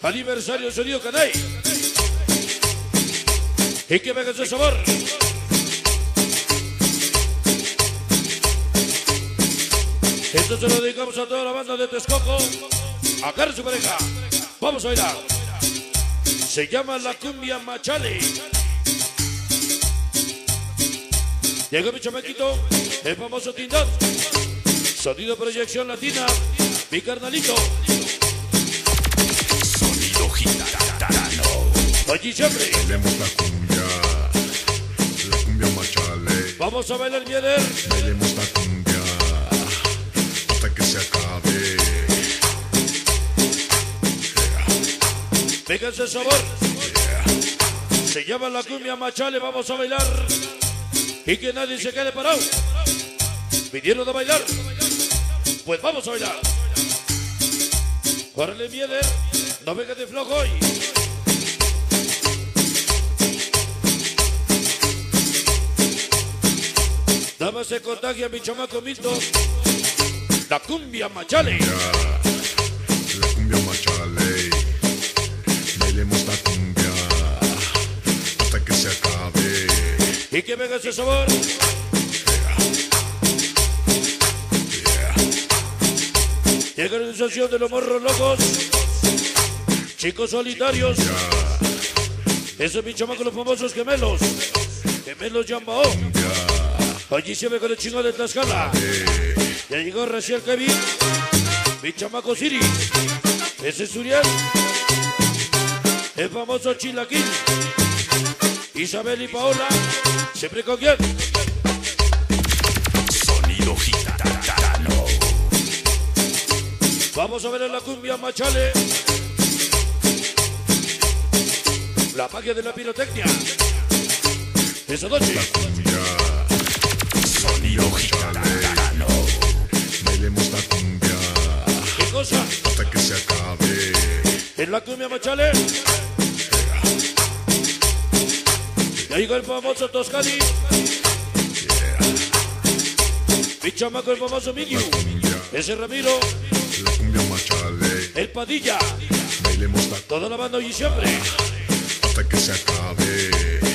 Aniversario Sonido Canay. Y que venga ese sabor. Esto se lo dedicamos a toda la banda de Texcoco. A Carlos y su pareja. Vamos a bailar. Se llama la cumbia Machale. Llega mi chamaquito, el famoso Tindán. Sonido Proyección Latina. Mi carnalito. Sonido gitano. Allí siempre. Bailemos la cumbia Machale. Vamos a bailar Mieder. Bailemos la cumbia hasta que se acabe. Venga ese sabor. Se llama la cumbia Machale. Vamos a bailar. Y que nadie se quede parado. Vinieron a bailar. Pues vamos a bailar. Córrele Mieder. No vengas de flojo hoy. Damas se contagia mi chamaco Milton. La cumbia Machale. La cumbia Machale. Bailemos la cumbia hasta que se acabe. Y que venga ese sabor. Llega la organización de los morros locos. Chicos solitarios. Esos mi chamaco los famosos gemelos. Gemelos Yambao. Allí se ve con el chingo de Tlaxcala. Ya llegó recién Kevin. Mi chamaco Siri. Ese es Uriel. El famoso Chilaquín. Isabel y Paola. Siempre con quién. Sonido gitano. Vamos a ver en la cumbia Machale. La magia de la pirotecnia. Esa noche. Sonido gitano. Bailemos la cumbia ¿Qué cosa? hasta que se acabe. En la cumbia Machale. Ya llegó el famoso Toscani. Mi chamaco el famoso Miniu. Ese Ramiro. La cumbia Machale. El Padilla. Bailemos la Toda la banda hoy y siempre. hasta que se acabe.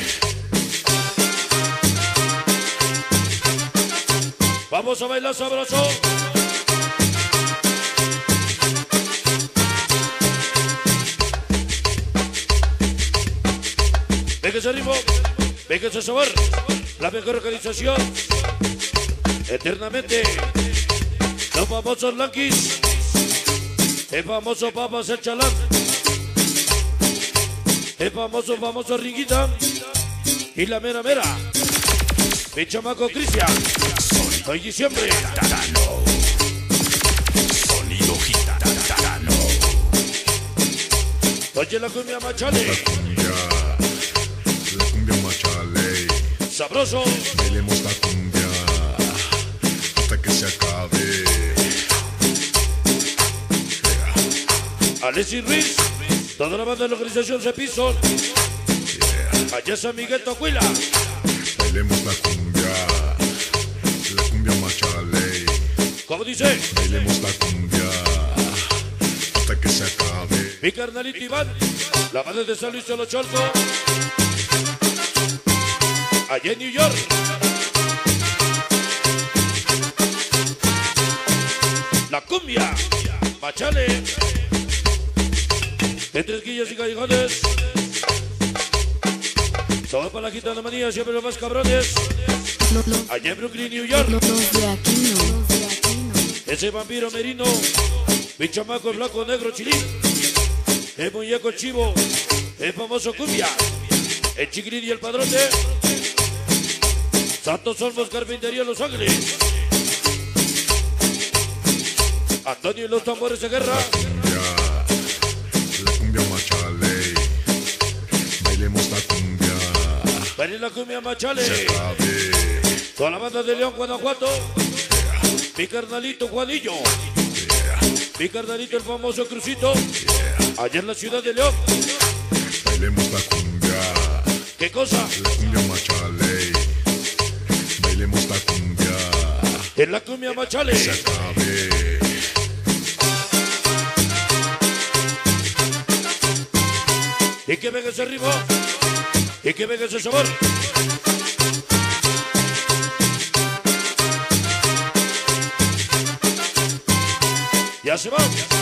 Vamos a bailar sabroso. Venga ese ritmo, venga ese sabor. La mejor organización. Eternamente. Los famosos Lanquis. El famoso Papas el Chalán. El famoso Ringuita. Y la mera mera. Mi chamaco Cristian. Hoy y siempre. Sonido gitano. Oye la cumbia Machale. La cumbia Machale. Sabroso. Bailemos la cumbia hasta que se acabe. Alexis Ruiz. Toda la banda de la organización Cepison. Allá San Miguel Tocuila. Bailemos la cumbia Machale. ¿Cómo dice? Bailemos la cumbia hasta que se acabe. Mi carnalito Iván. La banda de San Luis de los Cholcos. Allá en New York. La cumbia Machale. Entre esquillas y callejones. Todo para la gitana manía, siempre los más cabrones. Allá en Brooklyn, New York. Ese vampiro merino. Mi chamaco el blanco, negro, chilín. El muñeco chivo. El famoso cumbia. El chiquilín y el padrote. Santos Olmos, Carpintería, Los Ángeles. Antonio y los tambores de guerra. La cumbia Machale. Bailemos la cumbia. Baile la cumbia Machale. Se acabe. Toda la banda de León, Guanajuato. Mi carnalito Juanillo. Mi carnalito el famoso Crucito. Allá en la ciudad de León. Bailemos la cumbia. ¿Qué cosa? La cumbia Machale. Bailemos la cumbia. En la cumbia Machale. Se acabe. Y que venga ese ritmo. Y que venga ese sabor. Ya se va.